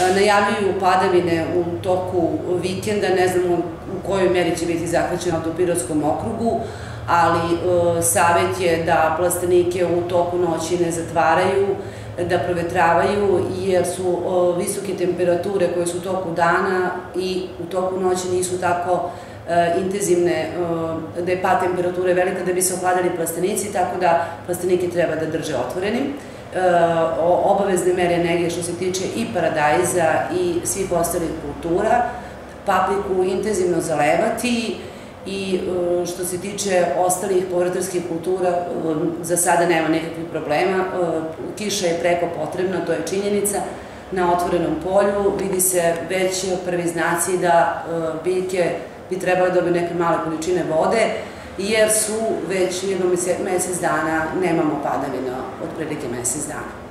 Najavljuju padavine u toku vikenda, ne znamo u kojoj meri će biti zahvaćeno u Pirotskom okrugu, ali savjet je da plastenike u toku noći ne zatvaraju, da provetravaju, jer su visoke temperature koje su u toku dana i u toku noći nisu tako intenzivne, da je pad temperature velika da bi se ohladili plastenici, tako da plastenike treba da drže otvorenim. Obavezne mere energije što se tiče i paradajza i svih ostalih kultura, papriku intenzivno zalevati i što se tiče ostalih povrtarskih kultura za sada nema nekakvih problema. Kiša je preko potrebna, to je činjenica. Na otvorenom polju vidi se već prvi znaci da biljke bi trebali dobiti neke male količine vode, jer su već jedno mesec dana nemamo padavina, otprilike mesec dana.